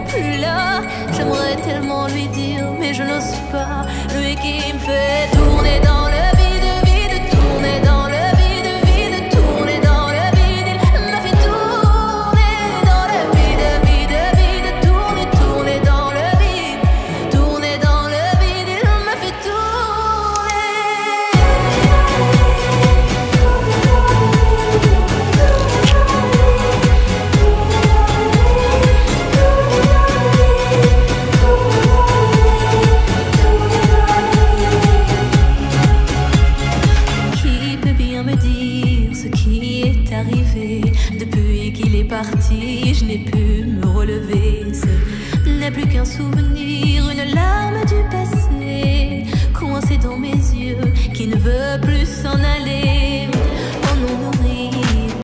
plus là. J'aimerais tellement lui dire, mais je n'ose pas. Lui qui me fait tourner dans le vide, vide, tourner dans le vide, vide, tourner dans le vide. Il m'a fait tourner dans le vide, vide, vide, tourner, tourner dans le vide, tourner dans le vide. Il m'a fait arrivé. Depuis qu'il est parti, je n'ai pu me relever. Ce n'est plus qu'un souvenir, une larme du passé, coincée dans mes yeux, qui ne veut plus s'en aller.